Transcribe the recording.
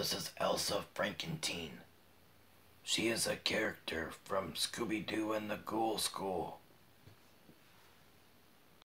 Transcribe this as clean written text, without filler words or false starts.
This is Elsa Frankenteen. She is a character from Scooby-Doo and the Ghoul School.